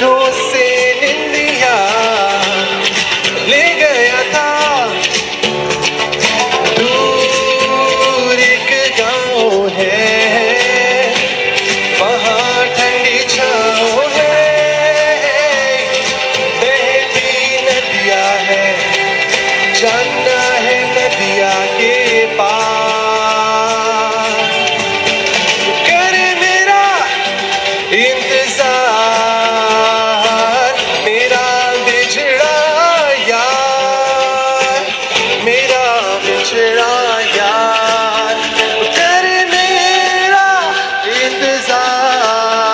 आंखों से निंदिया ले गया था। दूर एक गाँव है, वहाँ ठंडी छाँव है, बहती नदिया है, जाना है नदिया के पार। कर मेरा इंतजार, मेरा बिछड़ा यार, मेरा बिछड़ा यार। कर मेरा इंतजार,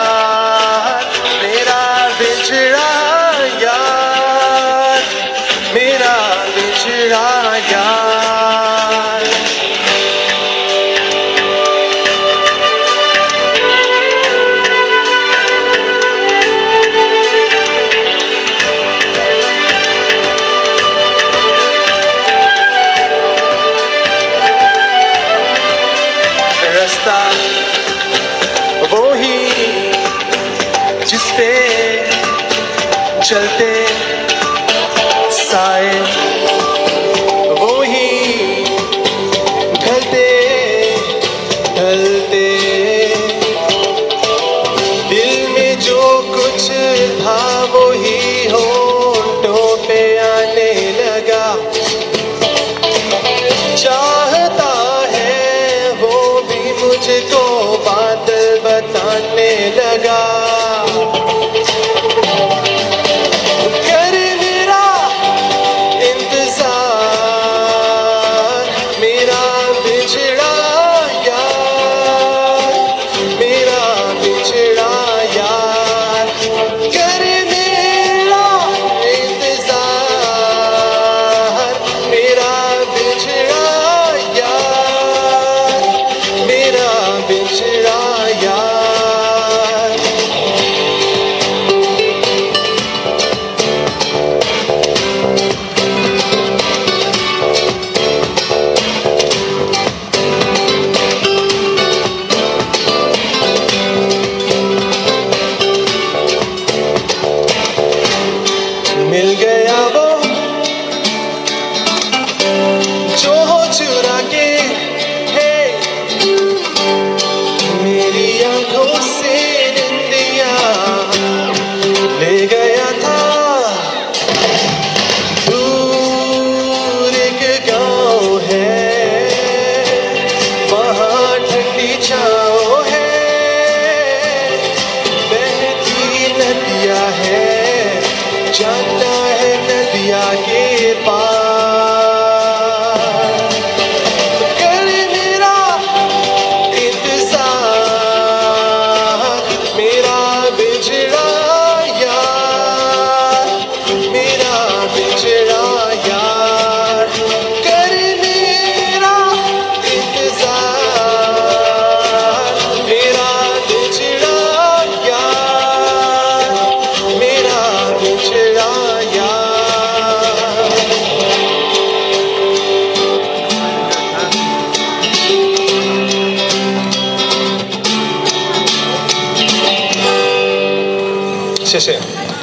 मेरा बिछड़ा यार, मेरा बिछड़ा यार। रास्ता वो ही जिस पे चलते साए, वो ही ढलते ढलते। दिल में जो कुछ था वो ही होंठों पे आने लगा। चाहता है वो भी मुझको बादल बताने लगा। कर मेरा इंतजार, मेरा बिछड़ा यार, मेरा बिछड़ा यार। कर मेरा इंतजार, मेरा बिछड़ा यार, मेरा बिछड़ा यार। मिल गया वो जो हो चुरा के है मेरी आंखों से निंदिया ले गया था। दूर एक गाँव है, वहाँ ठंडी छाँव है, बहती नदिया है, जाना है नदिया के पार। कर मेरा इंतजार, मेरा बिछड़ा यार, मेरा बिछड़ा यार। कर मेरा इंतजार, मेरा बिछड़ा यार, मेरा बिछड़ा यार। शेषे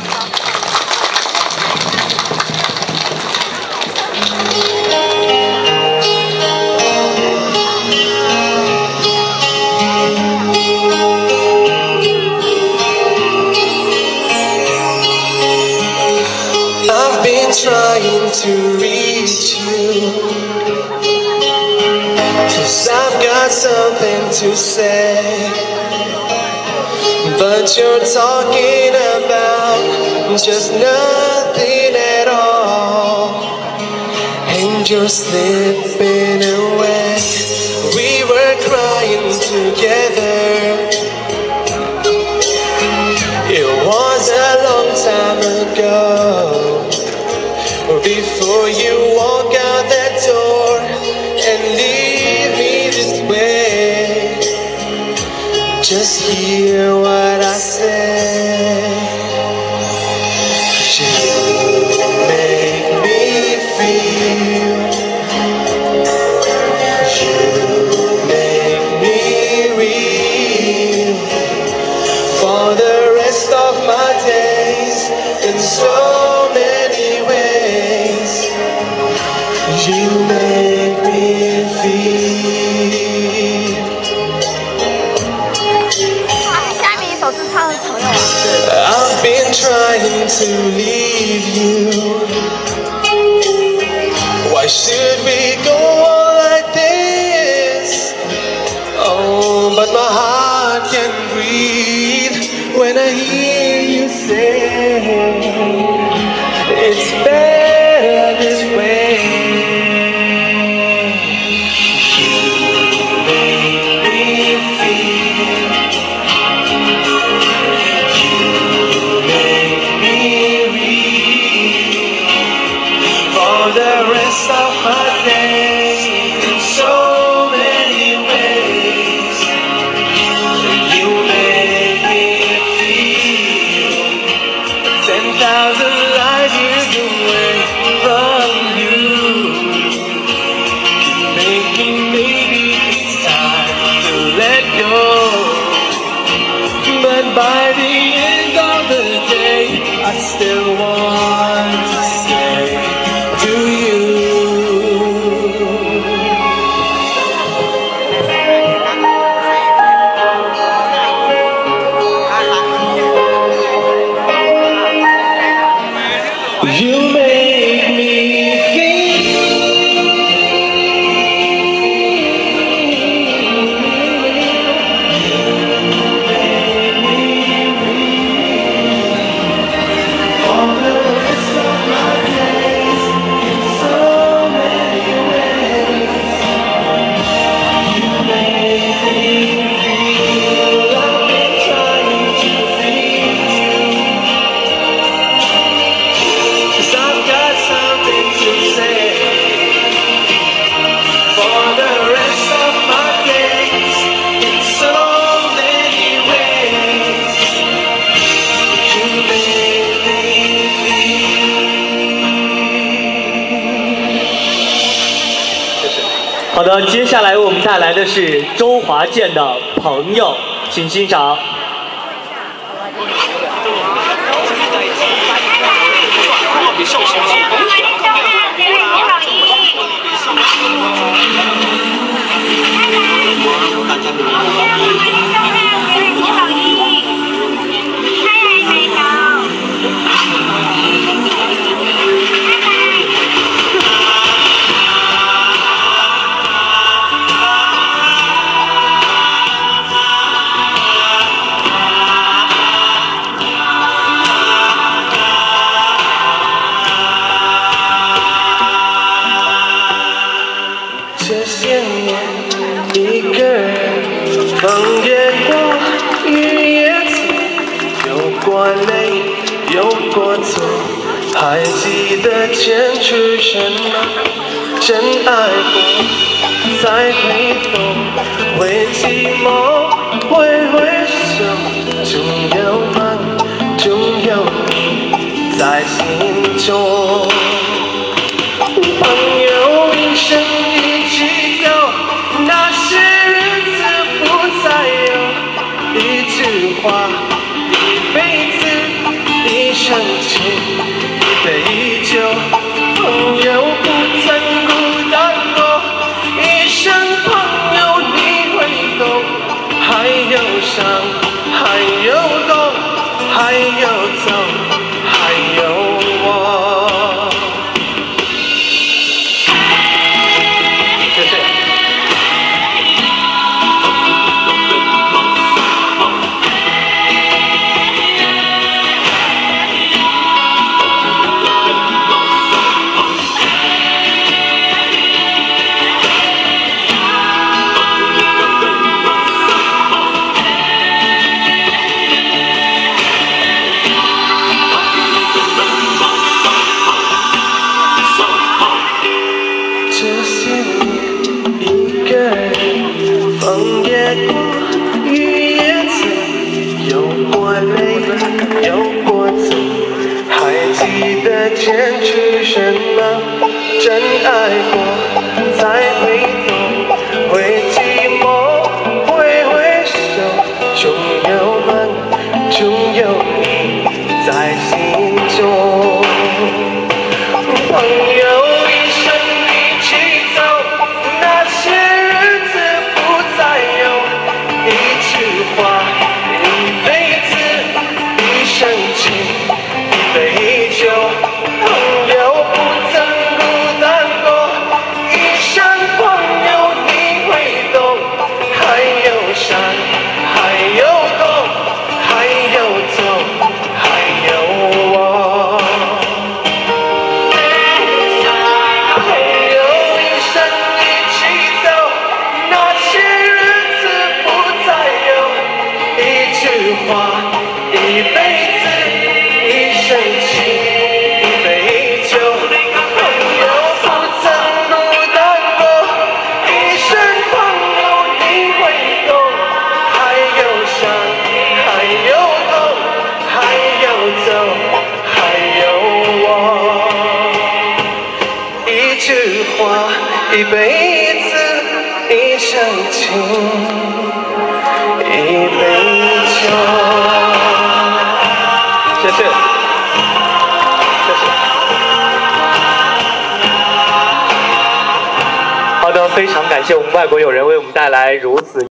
I've been trying to reach you, 'cause I've got something to say, but you're talking about just nothing at all, and you're slipping away. We were crying together, it was a long time ago, before you walk out that door and leave me this way. Just hear what I say. You make me feel, you make me real, for the rest of my days. to leave you. Why should we go on like this? Oh, but my heart can breathe when I hear you say it's better this way. You make me feel, you make me real for the rest of my days in so many ways. You make me feel 10,000 light years away from you. Making maybe it's time to let go, but by the end of the day I still want to say to you. You make me 好的，接下来为我们带来的是周华健的《朋友》，请欣赏。 这些年一个人，风也过，雨也走，有过泪，有过痛，还记得坚持什么？真爱过，才会懂，会寂寞，会回首，总有梦，总有你在心中。朋友一生一起走，那些日子不再有。一句话，一辈子，一生情，一杯酒。朋友不曾孤单过，一生朋友你会懂。还有伤，还有痛，还有走，还有我。坚持什么？真爱过，才会懂，会寂寞，会回首，终有梦，终有你在心中。朋友一生一起走，那些日子不再有。一句话，一辈子，一生情，一辈句话，一辈子一厢情，一杯酒。 谢谢，谢谢。好的，非常感谢我们外国友人为我们带来如此。